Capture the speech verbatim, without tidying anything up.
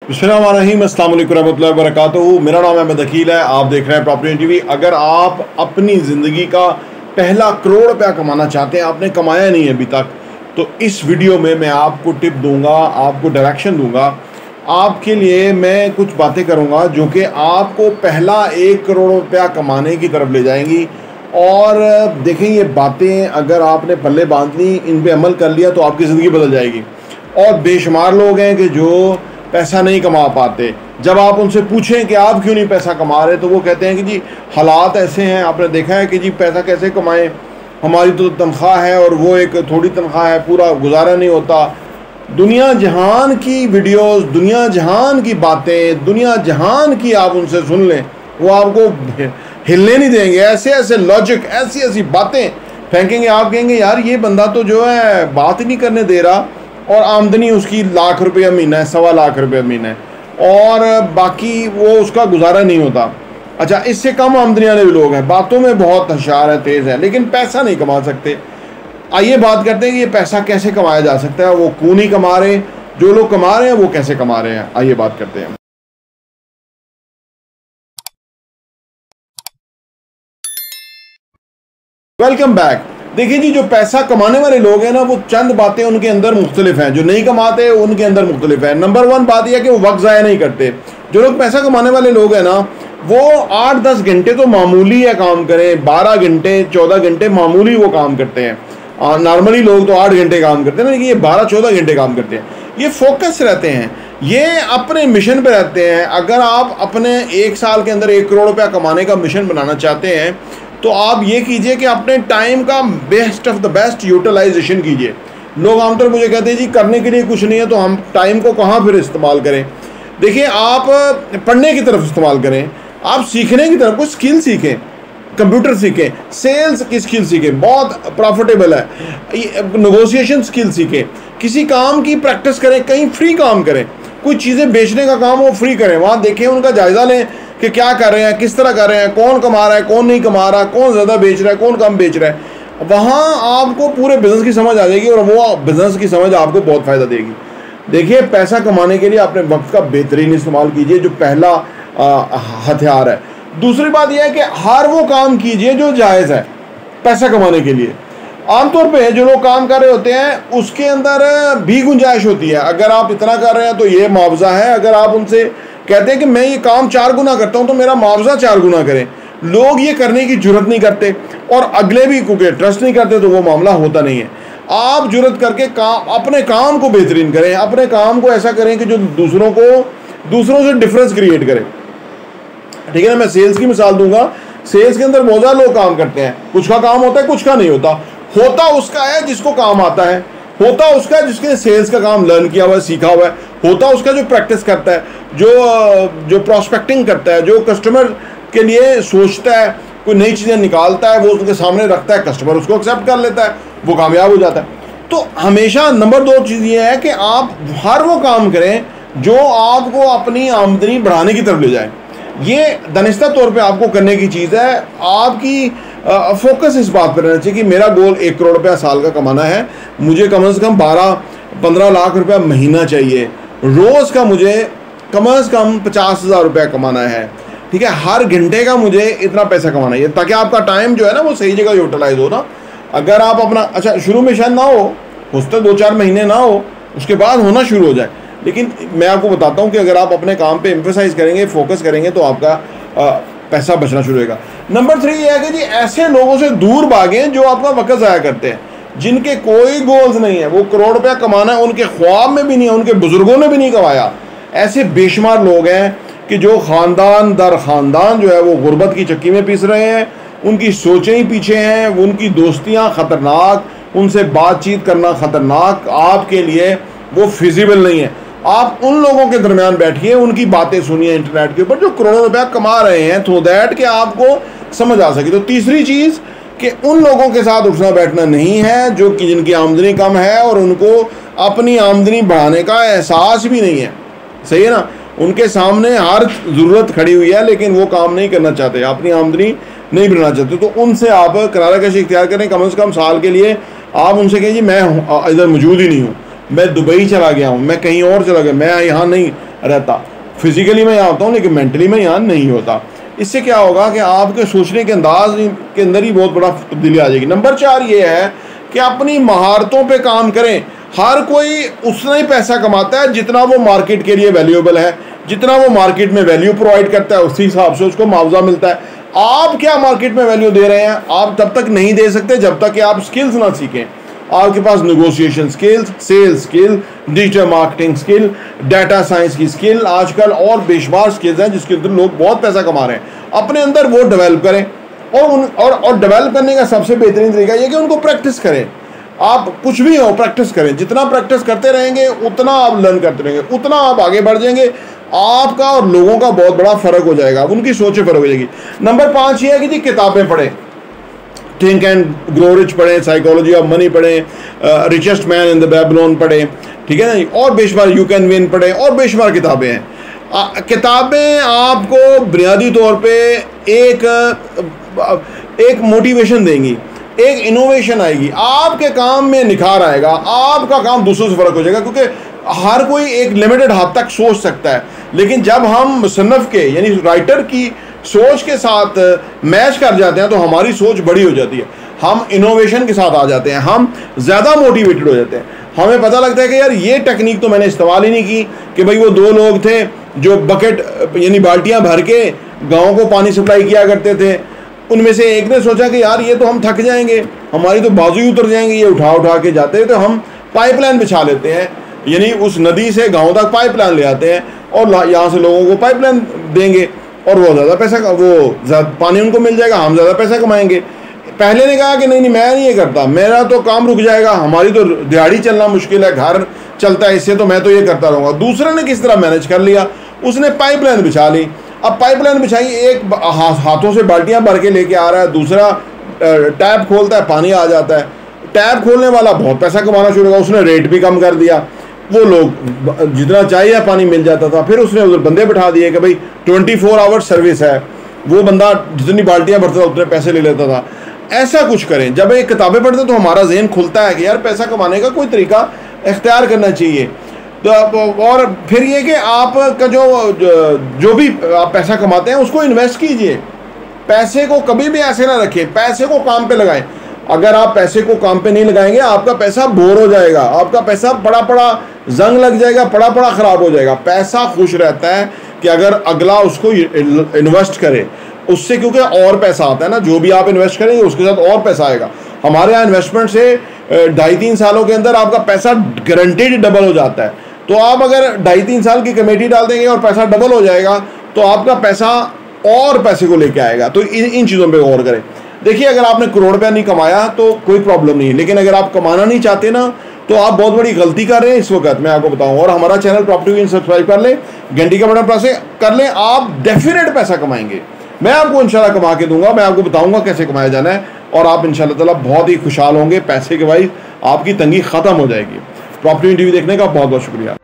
बिस्मिल्लाहिर्रहमानिर्रहीम, अस्सलाम वालेकुम रहमतुल्लाहि व बरकातुहू। मेरा नाम अहमद अकील है। आप देख रहे हैं प्रॉपर्टी टीवी। अगर आप अपनी ज़िंदगी का पहला करोड़ रुपया कमाना चाहते हैं, आपने कमाया नहीं है अभी तक, तो इस वीडियो में मैं आपको टिप दूंगा, आपको डायरेक्शन दूंगा। आपके लिए मैं कुछ बातें करूंगा जो कि आपको पहला एक करोड़ रुपया कमाने की तरफ ले जाएंगी। और देखें, ये बातें अगर आपने पल्ले बांध ली, इन पे अमल कर लिया, तो आपकी ज़िंदगी बदल जाएगी। और बेशुमार लोग हैं कि जो पैसा नहीं कमा पाते। जब आप उनसे पूछें कि आप क्यों नहीं पैसा कमा रहे, तो वो कहते हैं कि जी हालात ऐसे हैं। आपने देखा है कि जी पैसा कैसे कमाएं, हमारी तो तनख्वाह है और वो एक थोड़ी तनख्वाह है, पूरा गुजारा नहीं होता। दुनिया जहान की वीडियोस, दुनिया जहान की बातें, दुनिया जहान की आप उनसे सुन लें, वो आपको हिलने नहीं देंगे। ऐसे ऐसे लॉजिक, ऐसी ऐसी बातें फेंकेंगे, आप कहेंगे यार ये बंदा तो जो है बात ही नहीं करने दे रहा, और आमदनी उसकी लाख रुपया महीना है, सवा लाख रुपया महीना है, और बाकी वो उसका गुजारा नहीं होता। अच्छा, इससे कम आमदनी वाले भी लोग हैं, बातों में बहुत होशियार है, तेज़ है, लेकिन पैसा नहीं कमा सकते। आइए बात करते हैं कि ये पैसा कैसे कमाया जा सकता है। वो क्यों नहीं कमा रहे, जो लोग कमा रहे हैं वो कैसे कमा रहे हैं, आइए बात करते हैं। Welcome back. देखिए जी, जो पैसा कमाने वाले लोग हैं ना, वो चंद बातें उनके अंदर मुख्तलिफ हैं, जो नहीं कमाते उनके अंदर मुख्तलिफ है। नंबर वन बात यह है कि वो वक्त ज़ाया नहीं करते। जो लोग पैसा कमाने वाले लोग हैं ना, वो आठ दस घंटे तो मामूली है काम करें, बारह घंटे चौदह घंटे मामूली वो काम करते हैं। नॉर्मली लोग तो आठ घंटे काम करते हैं, लेकिन ये बारह चौदह घंटे काम करते हैं। ये फोकस रहते हैं, ये अपने मिशन पे रहते हैं। अगर आप अपने एक साल के अंदर एक करोड़ रुपया कमाने का मिशन बनाना चाहते हैं, तो आप ये कीजिए कि अपने टाइम का best of the best utilization कीजिए। लोग आमतौर पर मुझे कहते हैं जी करने के लिए कुछ नहीं है, तो हम टाइम को कहाँ फिर इस्तेमाल करें। देखिए, आप पढ़ने की तरफ इस्तेमाल करें, आप सीखने की तरफ कोई स्किल सीखें, कंप्यूटर सीखें, सेल्स की स्किल सीखें, बहुत प्रॉफिटेबल है। नेगोशिएशन स्किल सीखें, किसी काम की प्रैक्टिस करें, कहीं फ्री काम करें, कोई चीज़ें बेचने का काम वो फ्री करें, वहाँ देखें, उनका जायज़ा लें कि क्या कर रहे हैं, किस तरह कर रहे हैं, कौन कमा रहा है, कौन नहीं कमा रहा, कौन ज़्यादा बेच रहा है, कौन कम बेच रहा है। वहाँ आपको पूरे बिज़नेस की समझ आ जाएगी, और वो बिज़नेस की समझ आपको बहुत फ़ायदा देगी। देखिए, पैसा कमाने के लिए अपने वक्त का बेहतरीन इस्तेमाल कीजिए, जो पहला हथियार है। दूसरी बात यह है कि हर वो काम कीजिए जो जायज़ है पैसा कमाने के लिए। आमतौर पे जो लोग काम कर रहे होते हैं उसके अंदर भी गुंजाइश होती है। अगर आप इतना कर रहे हैं तो ये मुआवजा है। अगर आप उनसे कहते हैं कि मैं ये काम चार गुना करता हूं तो मेरा मुआवजा चार गुना करें, लोग ये करने की जुर्रत नहीं करते, और अगले भी क्योंकि ट्रस्ट नहीं करते, तो वो मामला होता नहीं है। आप जुर्रत करके काम, अपने काम को बेहतरीन करें, अपने काम को ऐसा करें कि जो दूसरों को दूसरों से डिफरेंस क्रिएट करें। ठीक है ना, मैं सेल्स की मिसाल दूंगा। सेल्स के अंदर बहुत ज़्यादा लोग काम करते हैं, कुछ का काम होता है, कुछ का नहीं होता। होता उसका है जिसको काम आता है, होता उसका है जिसके सेल्स का काम लर्न किया हुआ है, सीखा हुआ है, होता उसका जो प्रैक्टिस करता है, जो जो प्रॉस्पेक्टिंग करता है, जो कस्टमर के लिए सोचता है, कोई नई चीज़ें निकालता है, वो उसके सामने रखता है, कस्टमर उसको एक्सेप्ट कर लेता है, वो कामयाब हो जाता है। तो हमेशा नंबर दो चीज़ ये है कि आप हर वो काम करें जो आपको अपनी आमदनी बढ़ाने की तरफ ले जाए। ये दानिस्ता तौर पे आपको करने की चीज़ है। आपकी फोकस इस बात पर रहना चाहिए कि मेरा गोल एक करोड़ रुपया साल का कमाना है, मुझे कम से कम बारह पंद्रह लाख रुपया महीना चाहिए, रोज़ का मुझे कम से कम पचास हज़ार रुपया कमाना है। ठीक है, हर घंटे का मुझे इतना पैसा कमाना है, ताकि आपका टाइम जो है ना वो सही जगह यूटिलाइज हो ना। अगर आप अपना, अच्छा शुरू में शायद ना हो, हो सकता है दो चार महीने ना हो, उसके बाद होना शुरू हो जाए, लेकिन मैं आपको बताता हूँ कि अगर आप अपने काम पे एम्फेसाइज करेंगे, फोकस करेंगे, तो आपका आ, पैसा बचना शुरू होगा। नंबर थ्री ये है कि जी ऐसे लोगों से दूर भागें जो आपका वक्त ज़ाया करते हैं, जिनके कोई गोल्स नहीं है, वो करोड़ रुपया कमाना है उनके ख्वाब में भी नहीं है, उनके बुजुर्गों ने भी नहीं कमाया। ऐसे बेशुमार लोग हैं कि जो ख़ानदान दर ख़ानदान जो है वो गुर्बत की चक्की में पीस रहे हैं, उनकी सोचें ही पीछे हैं, उनकी दोस्तियाँ ख़तरनाक, उनसे बातचीत करना ख़तरनाक, आपके लिए वो फिजिबल नहीं है। आप उन लोगों के दरमियान बैठिए, उनकी बातें सुनिए इंटरनेट के ऊपर, जो करोड़ों रुपया कमा रहे हैं, थ्रू दैट कि आपको समझ आ सके। तो तीसरी चीज़ कि उन लोगों के साथ उठना बैठना नहीं है जो कि जिनकी आमदनी कम है और उनको अपनी आमदनी बढ़ाने का एहसास भी नहीं है। सही है ना, उनके सामने हर ज़रूरत खड़ी हुई है, लेकिन वो काम नहीं करना चाहते, अपनी आमदनी नहीं बढ़ाना चाहते। तो उनसे आप करारा कशी इख्तियार करें, कम से कम साल के लिए आप उनसे कहिए मैं इधर मौजूद ही नहीं हूँ, मैं दुबई चला गया हूँ, मैं कहीं और चला गया, मैं यहाँ नहीं, रहता। फिजिकली मैं यहाँ होता हूँ लेकिन मेंटली मैं यहाँ नहीं होता। इससे क्या होगा कि आपके सोचने के अंदाज के अंदर ही बहुत बड़ा तब्दीली आ जाएगी। नंबर चार ये है कि अपनी महारतों पे काम करें। हर कोई उतना ही पैसा कमाता है जितना वो मार्केट के लिए वैल्यूएबल है, जितना वो मार्केट में वैल्यू प्रोवाइड करता है उसी हिसाब से उसको मुआवजा मिलता है। आप क्या मार्केट में वैल्यू दे रहे हैं, आप तब तक नहीं दे सकते जब तक कि आप स्किल्स ना सीखें। आपके पास negotiation skills, sales skill, digital marketing skill, data science की स्किल आजकल और बेशुमार स्किल्स हैं जिसके अंदर लोग बहुत पैसा कमा रहे हैं। अपने अंदर वो डेवलप करें और उन और और डेवलप करने का सबसे बेहतरीन तरीका ये कि उनको प्रैक्टिस करें। आप कुछ भी हो प्रैक्टिस करें, जितना प्रैक्टिस करते रहेंगे उतना आप लर्न करते रहेंगे, उतना आप आगे बढ़ जाएंगे। आपका और लोगों का बहुत बड़ा फर्क हो जाएगा, उनकी सोच में फर्क हो जाएगी। नंबर पाँच ये है कि जी किताबें पढ़ें, थिंक एंड ग्रो रिच पढ़ें, साइकोलॉजी ऑफ मनी पढ़ें, richest man in the Babylon पढ़ें, ठीक है ना जी, और बेशुमार यू कैन विन पढ़ें, और बेशुमार किताबें हैं। आ, किताबें आपको बुनियादी तौर पे एक एक मोटिवेशन देंगी, एक इनोवेशन आएगी, आपके काम में निखार आएगा, आपका काम दूसरों से फ़र्क हो जाएगा। क्योंकि हर कोई एक लिमिटेड हद तक सोच सकता है, लेकिन जब हम मुसन्नफ़ के यानी राइटर की सोच के साथ मैच कर जाते हैं तो हमारी सोच बड़ी हो जाती है, हम इनोवेशन के साथ आ जाते हैं, हम ज़्यादा मोटिवेटेड हो जाते हैं। हमें पता लगता है कि यार ये टेक्निक तो मैंने इस्तेमाल ही नहीं की। कि भाई वो दो लोग थे जो बकेट यानी बाल्टियाँ भर के गाँव को पानी सप्लाई किया करते थे, उनमें से एक ने सोचा कि यार ये तो हम थक जाएंगे, हमारी तो बाजू ही उतर जाएंगे ये उठा उठा के जाते हैं, तो हम पाइपलाइन बिछा लेते हैं, यानी उस नदी से गांव तक पाइपलाइन ले आते हैं और यहाँ से लोगों को पाइपलाइन देंगे और वो ज़्यादा पैसा वो पानी उनको मिल जाएगा, हम ज़्यादा पैसा कमाएंगे। पहले ने कहा कि नहीं नहीं मैं नहीं ये करता, मेरा तो काम रुक जाएगा, हमारी तो दिहाड़ी चलना मुश्किल है, घर चलता है इससे, तो मैं तो ये करता रहूँगा। दूसरे ने किस तरह मैनेज कर लिया, उसने पाइपलाइन बिछा ली। अब पाइपलाइन बिछाई, एक हाथों से बाल्टियां भर के लेके आ रहा है, दूसरा टैप खोलता है पानी आ जाता है। टैप खोलने वाला बहुत पैसा कमाना शुरू हुआ, उसने रेट भी कम कर दिया, वो लोग जितना चाहिए पानी मिल जाता था। फिर उसने उधर बंदे बिठा दिए कि भाई ट्वेंटी फोर आवर सर्विस है, वो बंदा जितनी बाल्टियां भरता था उतने पैसे ले लेता था। ऐसा कुछ करें। जब ये किताबें पढ़ते तो हमारा जहन खुलता है कि यार पैसा कमाने का कोई तरीका इख्तियार करना चाहिए। तो और फिर ये कि आपका जो जो भी आप पैसा कमाते हैं उसको इन्वेस्ट कीजिए। पैसे को कभी भी ऐसे ना रखें, पैसे को काम पे लगाएं। अगर आप पैसे को काम पे नहीं लगाएंगे आपका पैसा बोर हो जाएगा, आपका पैसा पड़ा पड़ा जंग लग जाएगा, पड़ा पड़ा ख़राब हो जाएगा। पैसा खुश रहता है कि अगर अगला उसको इन्वेस्ट करे उससे, क्योंकि और पैसा आता है ना, जो भी आप इन्वेस्ट करेंगे उसके साथ और पैसा आएगा। हमारे यहाँ इन्वेस्टमेंट से ढाई तीन सालों के अंदर आपका पैसा गारंटीड डबल हो जाता है। तो आप अगर ढाई तीन साल की कमेटी डाल देंगे और पैसा डबल हो जाएगा तो आपका पैसा और पैसे को लेके आएगा। तो इन इन चीज़ों पे गौर करें। देखिए, अगर आपने करोड़ रुपया नहीं कमाया तो कोई प्रॉब्लम नहीं है, लेकिन अगर आप कमाना नहीं चाहते ना तो आप बहुत बड़ी गलती कर रहे हैं इस वक्त, मैं आपको बताऊं। और हमारा चैनल प्रॉपर्टी वीन सब्सक्राइब कर लें, घंटी का बटन प्रेस कर लें, आप डेफिनेट पैसा कमाएंगे। मैं आपको इंशाल्लाह कमा के दूंगा, मैं आपको बताऊंगा कैसे कमाया जाना है और आप इंशाल्लाह ताला बहुत ही खुशहाल होंगे। पैसे के वाइज आपकी तंगी ख़त्म हो जाएगी। प्रॉपर्टी टीवी देखने का बहुत बहुत शुक्रिया।